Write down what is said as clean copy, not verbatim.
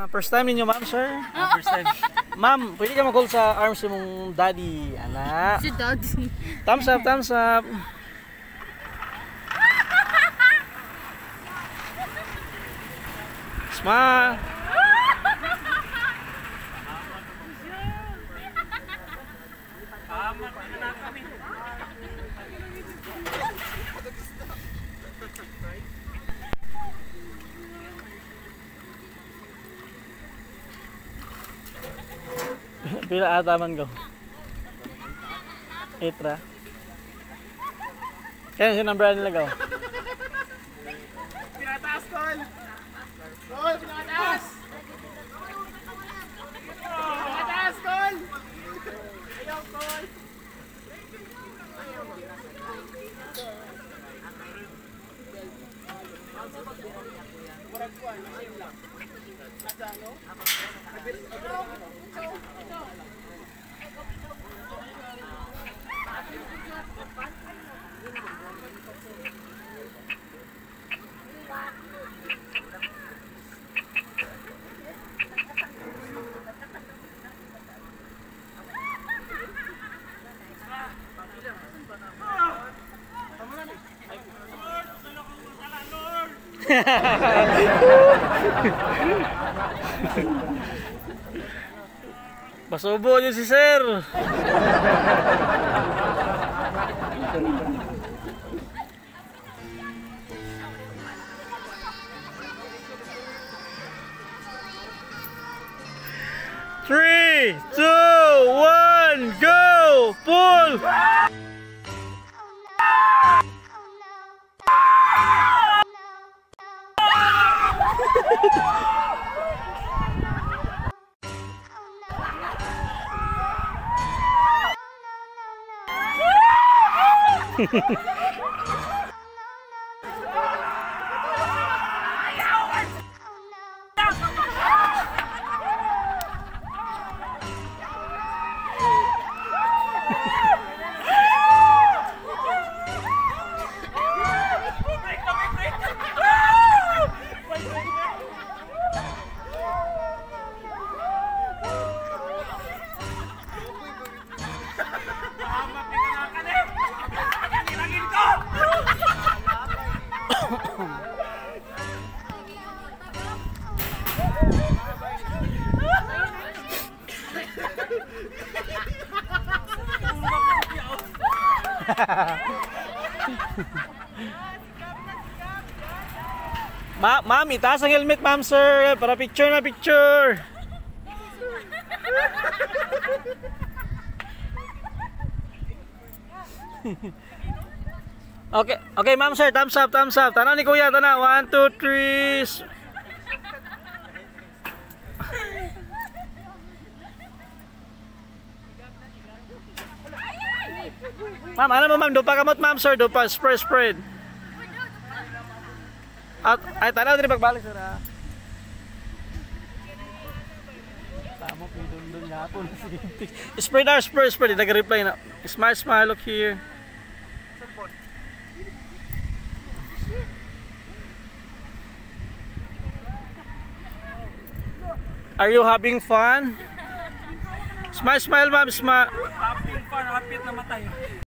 First time ninyo, ma'am, sir? First time. Ma'am, pwede ka mag-hold sa arms mong daddy, anak. Si daddy. Thumbs up, thumbs up. Smile. Pila ata man ko? Itra. Kaya si number nila ko? Pinataas, Tol! Tol, pinataas! Pinataas, Tol! Ayaw, Tol! Pasubo nyo si sir. Three, two, one, go! Pull! Ma'am, itaas ang helmet, ma'am, sir, para picture na picture. Okay, okay, ma'am, sir, thumbs up, thumbs up. Tanaw ni kuya, tanaw. 1, 2, 3. Ma'am, ano mo, ma'am? Dupa kamot, ma'am, sir. Dupa, spread. Ay, tanaw din pagbalik, sir, ha? Tama, pindun nga po. Spread. Nag-reply na. Smile, look here. Are you having fun? Smile, ma'am, smile. Having fun, hapit na matay.